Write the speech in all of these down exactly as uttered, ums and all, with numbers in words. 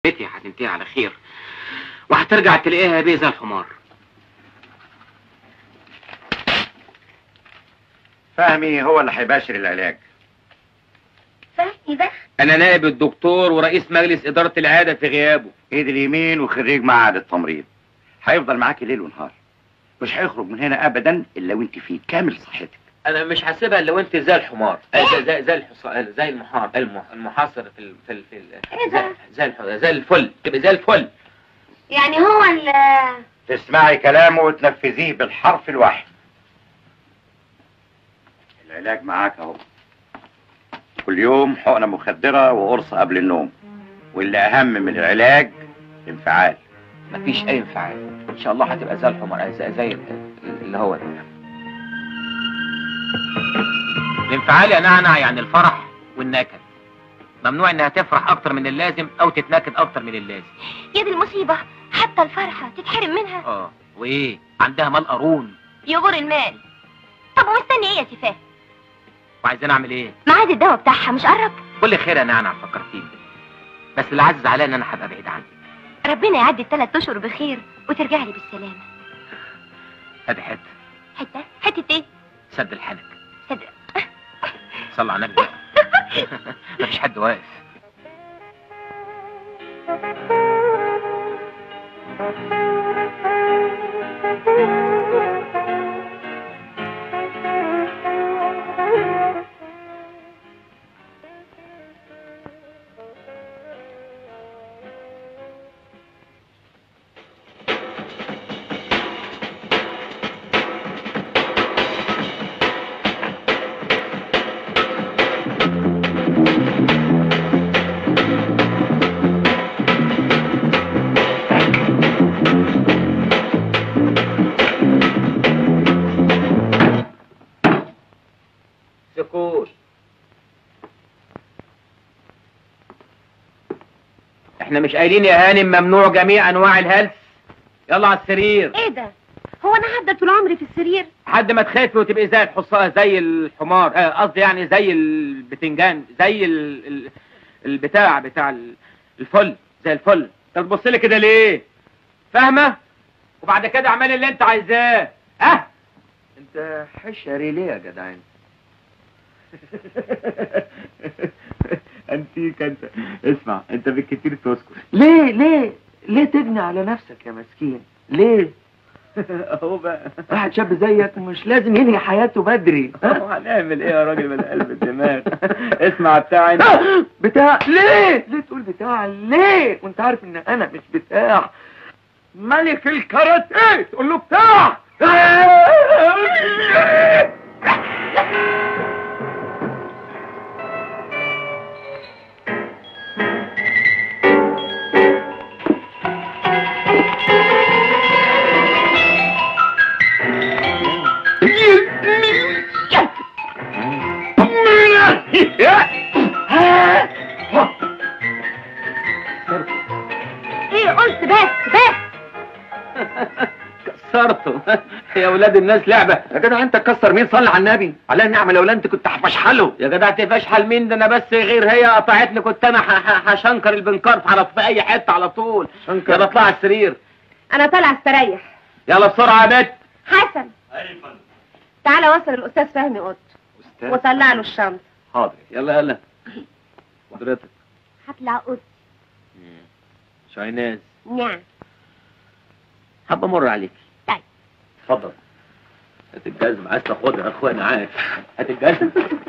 بيتي هتنتهي على خير وهترجع تلاقيها بيه زي الحمار. فهمي هو اللي هيباشر العلاج. فهمي ده؟ انا نائب الدكتور ورئيس مجلس اداره العياده في غيابه. ايد اليمين وخريج معهد التمريض. هيفضل معاكي ليل ونهار، مش هيخرج من هنا ابدا الا وانت في كامل صحتك. انا مش هسيبها الا وانت زي الحمار، زي زي زي الحصان، زي المحار المحاصر في ال في ال في ال زي زي زي الفل، تبقى زي الفل. يعني هو ال تسمعي كلامه وتنفذيه بالحرف الواحد. العلاج معاك اهو، كل يوم حقنه مخدره وقرصه قبل النوم، واللي اهم من العلاج انفعال. مفيش اي انفعال ان شاء الله، هتبقى زي الحمار، زي, زي اللي هو ده. الانفعال يا نعنع يعني الفرح والنكد. ممنوع انها تفرح اكتر من اللازم او تتنكد اكتر من اللازم. يا دي المصيبه، حتى الفرحه تتحرم منها. اه وايه، عندها مال قارون يغور المال. طب ومستني ايه يا سفاه؟ وعايزين اعمل ايه؟ ميعاد الدواء بتاعها مش قرب؟ كل خير يا نعنع، فكرتيني. بس اللي عزز عليا ان انا هبقى بعيد عنك. ربنا يعدي الثلاث اشهر بخير وترجع لي بالسلامه. ادي حته حته حته ايه؟ سد الحنك. سد صلى على النبي. مفيش حد واقف. احنا مش قايلين يا هانم ممنوع جميع انواع الهلس؟ يلا على السرير. ايه ده؟ هو انا هفضل طول عمري في السرير؟ لحد ما تخافي وتبقي زي الحصان، زي الحمار، قصدي آه يعني زي البتنجان، زي ال... ال... البتاع بتاع الفل، زي الفل. انت بتبص لي كده ليه؟ فاهمه؟ وبعد كده اعملي اللي انت عايزاه. ها؟ أه؟ انت حشري ليه يا جدعان؟ انتيك انت. اسمع، انت بالكتير تسكت. ليه ليه ليه تجني على نفسك يا مسكين؟ ليه؟ اهو بقى واحد شاب زيك مش لازم ينهي حياته بدري. هنعمل ايه يا راجل من قلب الدماغ؟ اسمع بتاع انت. بتاع ليه؟ ليه تقول بتاع ليه؟ وانت عارف ان انا مش بتاع. ملك الكاراتيه تقول له بتاع. ايه قلت؟ بس بس كسرته. يا ولاد الناس لعبه. يا جدع انت تكسر مين؟ صلي على النبي. على النعمه لولا انت كنت هفشحله. يا جدع تفشحل مين ده؟ انا بس غير هي قطعتني كنت انا هشنكر البنكار على في اي حته على طول. شنكر. يلا اطلع على السرير. انا طالعه استريح. يلا بسرعه يا بت. حسن. ايوه تعالى وصل الاستاذ فهمي اوضته وطلع له الشنطه. حاضر. يلا يلا. حضرتك هطلع اوضتي. شايناز. نعم. حابه امر عليك. طيب اتفضل. هات الجزم، عايز تاخدها يا اخويا انا عارف. هات الجزم.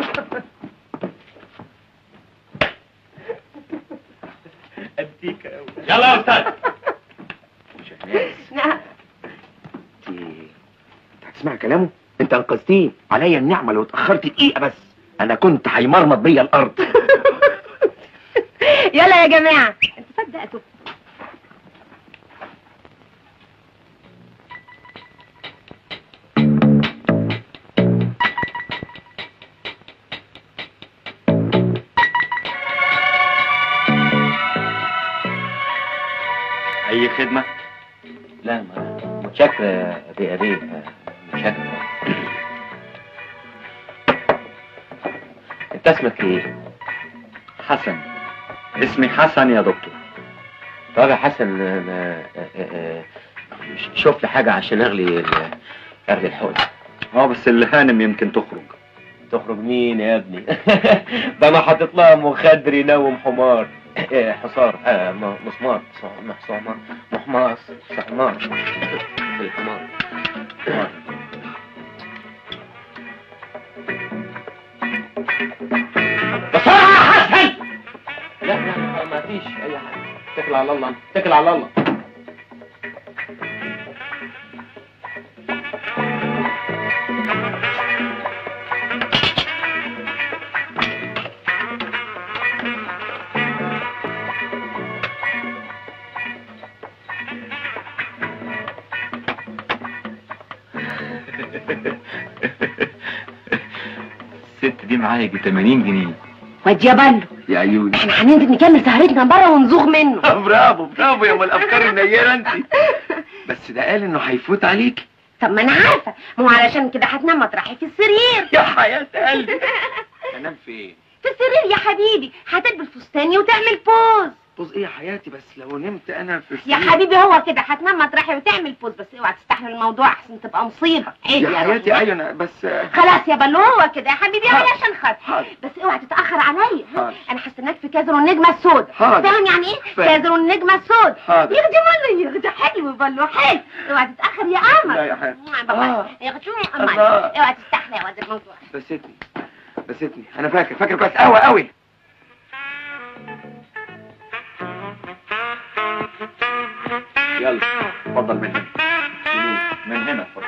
انتيك قوي. يلا يا استاذ. شايناز. نعم. انت هتسمع كلامه؟ انت انقذتيه. عليا النعمه لو اتاخرت دقيقه بس انا كنت هيمرمط بيا الارض. يلا يا جماعه، انتوا صدقتوا. اي خدمه؟ لا ما متشكر يا بيه بيه، متشكر. انت اسمك ايه؟ حسن. اسمي حسن يا دكتور. طب يا حسن شوف لي حاجة عشان اغلي اغلي الحوض. اه بس الهانم يمكن تخرج. تخرج مين يا ابني؟ ده انا حاطط لها مخدر ينوم حمار. حصار آه مسمار محصار محماص حمار الحمار. بسرعة يا حسن. لا لا ما فيش اي حاجة. اتكل على الله اتكل على الله. الست دي معايا يجي تمانين جنيه. واد يا بلو يا عيوني احنا هننزل نكمل سهرتنا بره ونزوغ منه. برافو برافو يا ام الافكار النيره انت. بس ده قال انه هيفوت عليك. طب ما انا عارفه، ما هو علشان كده هتنام مطرحي في السرير. يا حياه قلبي انام فين؟ في السرير يا حبيبي، هتلبس فستاني وتعمل بوز. بوز ايه يا حياتي؟ بس لو نمت انا في يا السرير حبيبي هو كده هتنام مطرحي وتعمل بوز، بس اوعى تستحمل الموضوع احسن تبقى مصيبه. عيب يا حياتي. ايوه انا بس خلاص يا بلو هو كده يا حبيبي علشان خاطر. حاضر. بس اوعى تتاخر عليا. حاضر. انا هستناك في كازر النجمه السوداء. حاضر. فاهم يعني ايه؟ فاهم. كازر النجمه السوداء. حاضر. يا دي مالي يا حلو بلو حلو. اوعى تتاخر يا قمر. لا يا حياتي. آه. يا غشوم يا قمر. الله. اوعى تستحمل يا واد الموضوع. بستني بستني انا فاكر فاكر كويس قوي قوي. يلا اتفضل من هنا. من هنا اتفضل.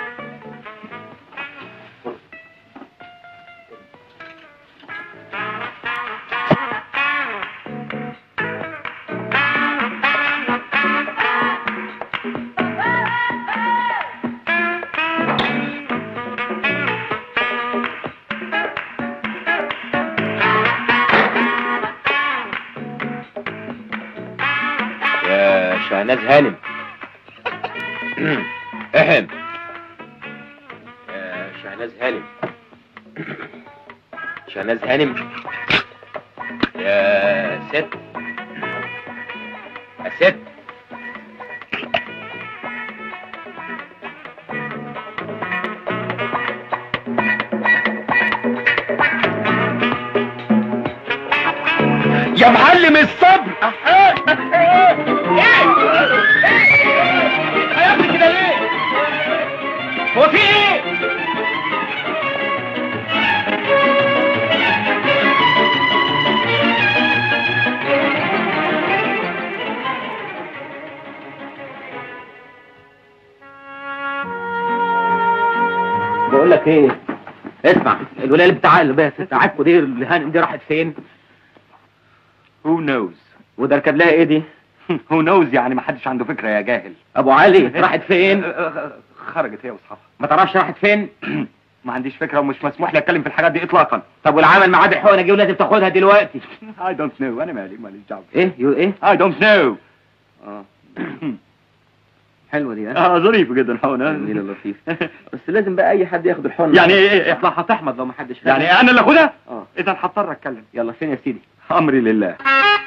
يا شهناز هانم. اهم يا شهناز هانم. شهناز هانم يا ست يا ست. يا معلم الصبر. هيعمل كده ليه؟ هو في ايه؟ بقول لك ايه؟ اسمع، الولايه اللي بتاع اللي بتاعتكوا دي الهانم دي راحت فين؟ Who knows؟ وده ركب لها ايه دي؟ Who knows يعني ما حدش عنده فكرة يا جاهل. ابو علي راحت فين؟ خرجت هي واصحابها. ما تعرفش راحت فين؟ ما عنديش فكرة ومش مسموح لي اتكلم في الحاجات دي اطلاقا. طب والعمل معاد الحقنه دي ولازم تاخدها دلوقتي. I don't know. انا مالي ماليش دعوة. ايه يو ايه؟ I don't know. اه حلوه دي ها؟ اه ظريف جدا حقنة. جميل لطيف. بس لازم بقى اي حد ياخد الحقنه. يعني ايه؟ اطلع هتحمض لو ما حدش خد. يعني انا اللي اخدها؟ اه اذا هضطر اتكلم. يلا فين يا سيدي؟ امري لله.